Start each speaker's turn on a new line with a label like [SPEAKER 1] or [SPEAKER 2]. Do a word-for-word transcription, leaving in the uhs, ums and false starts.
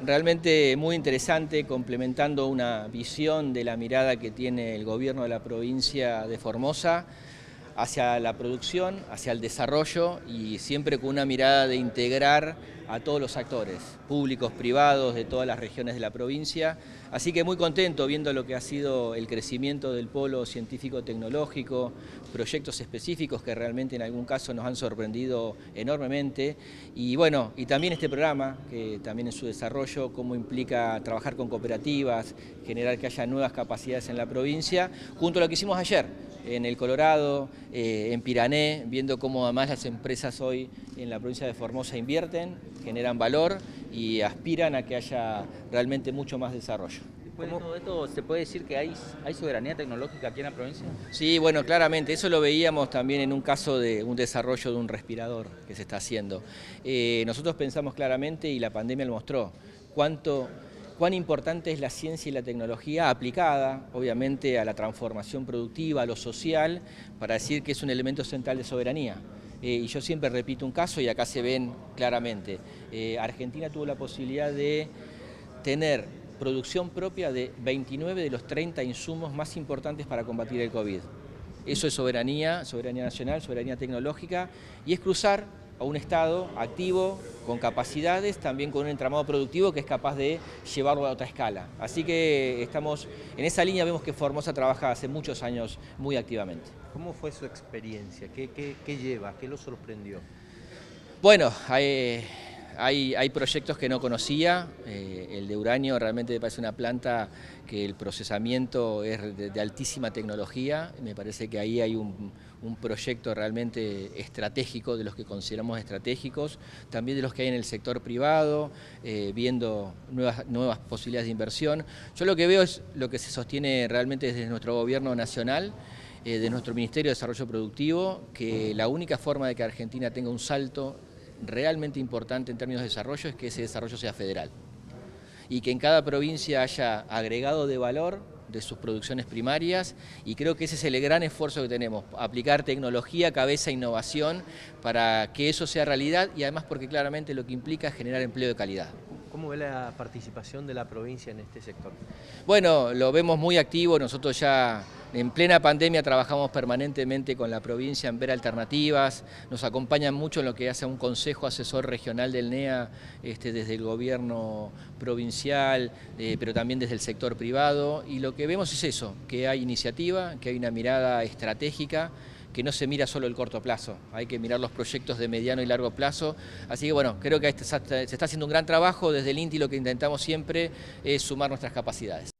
[SPEAKER 1] realmente muy interesante, complementando una visión de la mirada que tiene el gobierno de la provincia de Formosa hacia la producción, hacia el desarrollo y siempre con una mirada de integrar a todos los actores, públicos, privados, de todas las regiones de la provincia. Así que muy contento viendo lo que ha sido el crecimiento del polo científico-tecnológico, proyectos específicos que realmente en algún caso nos han sorprendido enormemente. Y bueno, y también este programa, que también en su desarrollo, cómo implica trabajar con cooperativas, generar que haya nuevas capacidades en la provincia, junto a lo que hicimos ayer en el Colorado, eh, en Pirané, viendo cómo además las empresas hoy en la provincia de Formosa invierten, generan valor y aspiran a que haya realmente mucho más desarrollo.
[SPEAKER 2] Después de todo esto, ¿se puede decir que hay, hay soberanía tecnológica aquí en la provincia?
[SPEAKER 1] Sí, bueno, claramente, eso lo veíamos también en un caso de un desarrollo de un respirador que se está haciendo. Eh, nosotros pensamos claramente, y la pandemia lo mostró, cuánto... cuán importante es la ciencia y la tecnología aplicada, obviamente, a la transformación productiva, a lo social, para decir que es un elemento central de soberanía. Eh, y yo siempre repito un caso, y acá se ven claramente. Eh, Argentina tuvo la posibilidad de tener producción propia de veintinueve de los treinta insumos más importantes para combatir el COVID. Eso es soberanía, soberanía nacional, soberanía tecnológica, y es cruzar a un Estado activo, con capacidades, también con un entramado productivo que es capaz de llevarlo a otra escala. Así que estamos en esa línea, vemos que Formosa trabaja hace muchos años muy activamente.
[SPEAKER 2] ¿Cómo fue su experiencia? ¿Qué, qué, qué lleva? ¿Qué lo sorprendió?
[SPEAKER 1] Bueno, hay, hay, hay proyectos que no conocía. Eh, el de uranio realmente me parece una planta que el procesamiento es de, de altísima tecnología. Me parece que ahí hay un, un proyecto realmente estratégico, de los que consideramos estratégicos, también de los que hay en el sector privado, eh, viendo nuevas, nuevas posibilidades de inversión. Yo lo que veo es lo que se sostiene realmente desde nuestro gobierno nacional, eh, de nuestro Ministerio de Desarrollo Productivo, que la única forma de que Argentina tenga un salto realmente importante en términos de desarrollo es que ese desarrollo sea federal y que en cada provincia haya agregado de valor de sus producciones primarias, y creo que ese es el gran esfuerzo que tenemos, aplicar tecnología, cabeza, innovación para que eso sea realidad, y además porque claramente lo que implica es generar empleo de calidad.
[SPEAKER 2] ¿Cómo ve la participación de la provincia en este sector?
[SPEAKER 1] Bueno, lo vemos muy activo. Nosotros ya en plena pandemia trabajamos permanentemente con la provincia en ver alternativas, nos acompañan mucho en lo que hace un consejo asesor regional del N E A, este, desde el gobierno provincial, eh, pero también desde el sector privado, y lo que vemos es eso, que hay iniciativa, que hay una mirada estratégica, que no se mira solo el corto plazo, hay que mirar los proyectos de mediano y largo plazo. Así que bueno, creo que se está haciendo un gran trabajo. Desde el INTI lo que intentamos siempre es sumar nuestras capacidades.